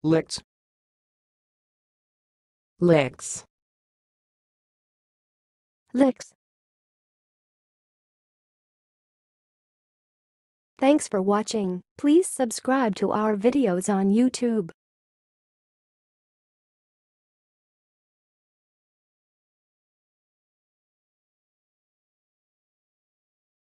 lichts, lichts, lichts. Thanks for watching. Please subscribe to our videos on YouTube.